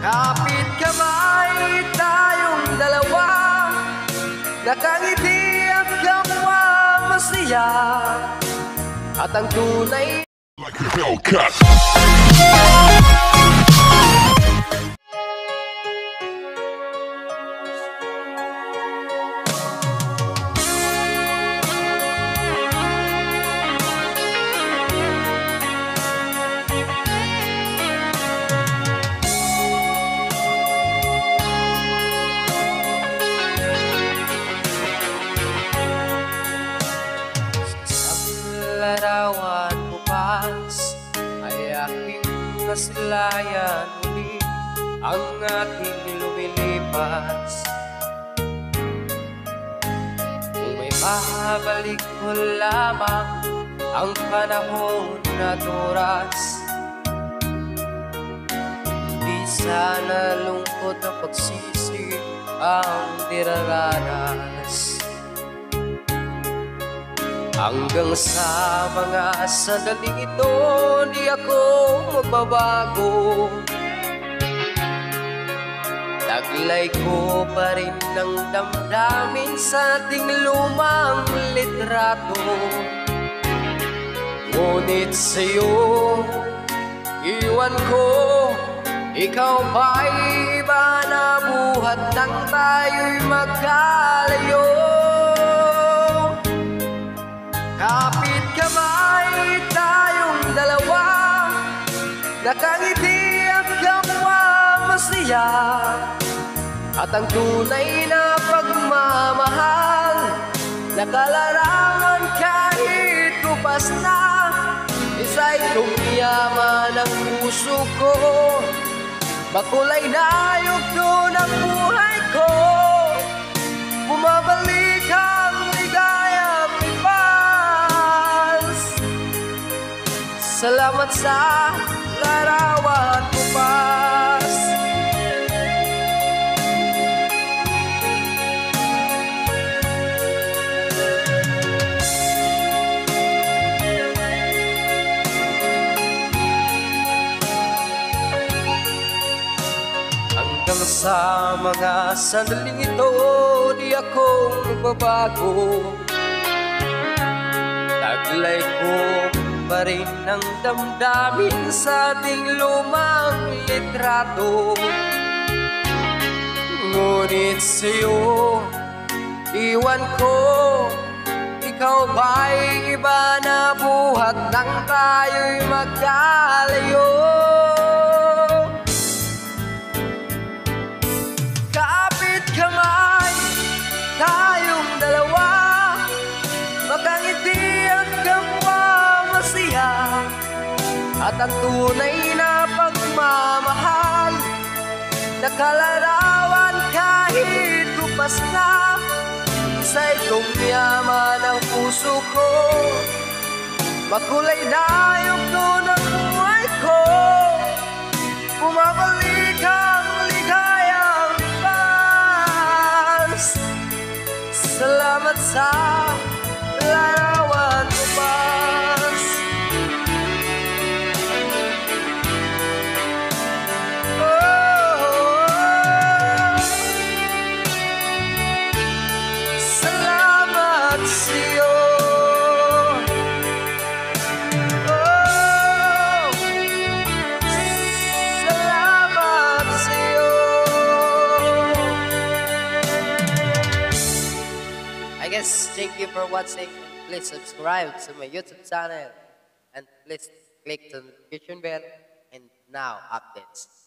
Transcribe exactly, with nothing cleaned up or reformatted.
Kapit kamay tayong dalawa, nakangiti at kapwa masaya, at ang tunay like a Hellcat. Larawan kupas ay aking nasilayan uli, ang aking lumilipas. Kung may mabalik ko lamang ang panahon at oras, di sana lungkot na pagsisi ang diraranas. Hanggang sa mga sandaling ito, di ako magbabago. Taglay ko pa rin ng damdamin sa ating lumang litrato. Ngunit sa'yo, iwan ko, ikaw ba'y iba na buhat nang tayo'y magkalayo? Kapit kamay tayong dalawa, nakangiti at kapwa masaya, at ang tunay na pagmamahal, nakalarawan kahit kupas na. Isa'y yaman ang puso ko, makulay na yugto ng buhay ko. Bumabalik ang ligayang salamat sa larawan kupas. Hanggang sa mga sandaling ito, di ako magbabago. Taglay ko pa rin ang damdamin sa ating lumang litrato. Ngunit sa'yo, iwan ko, ikaw ba'y iba na buhat nang tayo'y magkalayo? Kapit kamay tayong dalawa, makangiti at kapwa masaya, at ang tunay na pagmamahal, nakalarawan kahit kupas na. Sa'y yaman ang puso ko, makulay na yugto ng buhay ko. Bumabalik ang ligayang lipas. Salamat sa larawan kupas. Oh, salamat sa'yo. Oh, salamat sa'yo. I guess thank you for watching. Please subscribe to my YouTube channel and please click the notification bell and now updates.